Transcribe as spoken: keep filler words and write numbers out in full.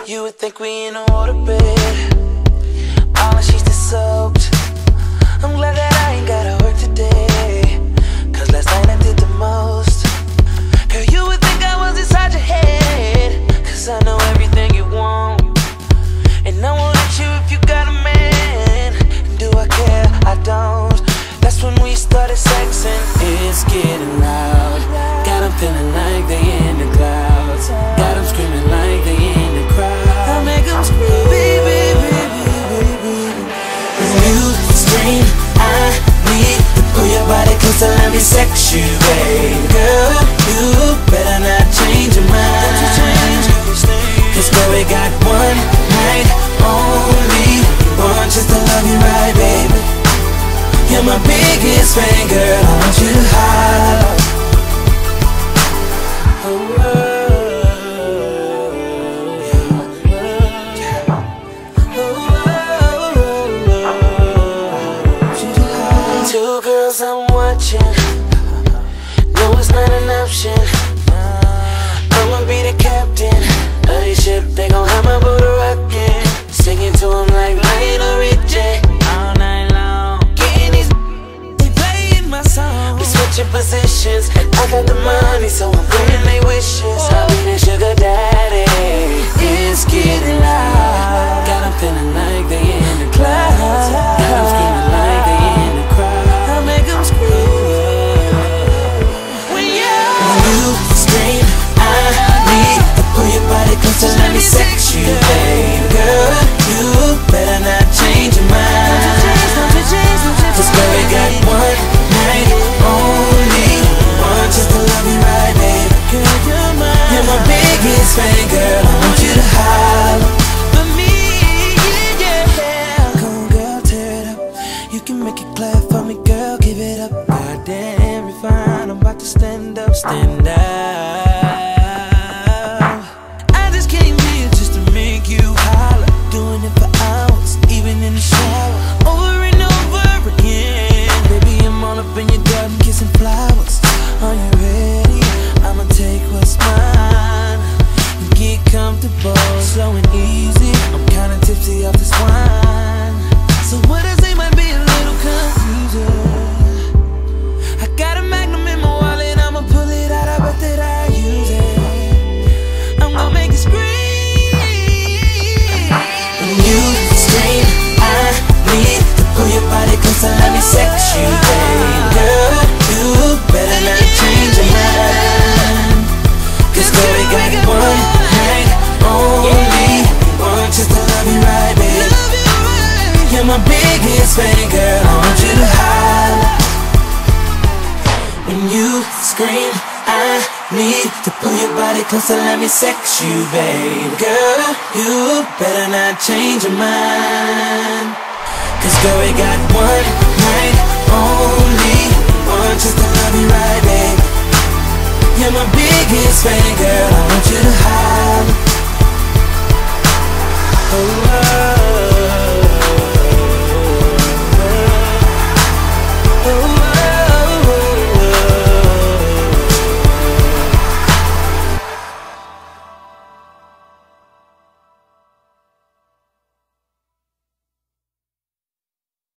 You would think we in a waterbed, all the sheets are soaked. I'm glad that I ain't gotta work today, cause last night I did the most. Girl, you would think I was inside your head, cause I know everything you want, and I won't let you if you got a man. And do I care? I don't. That's when we started sexing. It's getting loud, got them feeling like they in the clouds, got them screaming like they in the crowd. I make them scream, baby, baby, baby. When you scream, I need to pull your body close and let me sex you, babe. Girl, you better not change your mind, cause girl, we got one night only, one chance to love you right, baby. You're my biggest fan, girl, I want you to holler. Oh, oh. Two girls I'm watching, no, it's not an option. I'ma be the captain of this ship, they gon' have my boat rockin'. Singing to them like Lionel Richie all night long. Getting these, they playing my song. We switching positions, I got the money, so I'm granting they wishes. I'll be the sugar daddy. It's getting loud, got them feeling like they in the clouds, got them screaming like they in the crowd. I make them scream. When you, when you scream, I need to pull your body close and let me sex you, babe. Girl, you better not change your mind, cause girl, we got one night only, one chance to love you right, babe. girl, you're mine. You're my biggest fan, girl, I want you to holler. For me, yeah. Come on, girl, tear it up. You can make it clap for me, girl, give it up. Goddamn, refined, I'm about to stand up, stand up. I just came here just to make you holler, doing it for hours, even in the shower, over and over again. Baby, I'm all up in your garden, kissing flowers. Are you ready? I'ma take what's mine and get comfortable, slow and easy. I'm kinda tipsy off this wine, so what I say might be a little confusing. I got a Magnum in my wallet, I'ma pull it out, I bet that I use it. I'm gonna make you scream. When you scream, I need to pull your body close and let me sex you, babe. Girl, you better not change your mind, cause girl, we got one night only, one chance to love you right, babe. You're my biggest fan, girl, I want you to holler. When you scream, I need to pull your body close and let me sex you, babe. Girl, you better not change your mind, cause girl, we got one night only, one chance to love you right, babe. You're my biggest fan, girl, I want you to holler.